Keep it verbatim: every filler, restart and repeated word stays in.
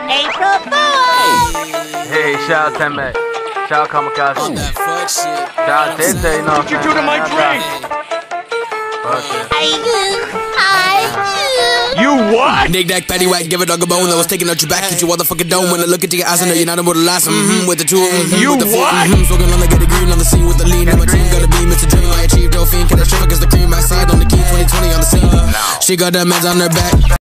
April Fool! Hey, shout out Teme. Shout out Kamikaze. On that fuck shit. Shout out Tete, you know what you do to my drink? Fuck it. I you, I You what? Nick Nack, patty whack, give a dog a bone. I was taking out your back, hit you all the fucking dome. When I look into your eyes, I know you're not about to last. Mm-hmm, with the two, mm-hmm, You with the four, what? mm-hmm, smoking on the get a green on the scene with the lean. And my team gotta be Mister Dream. I achieved Dolphin, can I show cause the cream outside on the key twenty twenty on the scene. She got that meds on her back.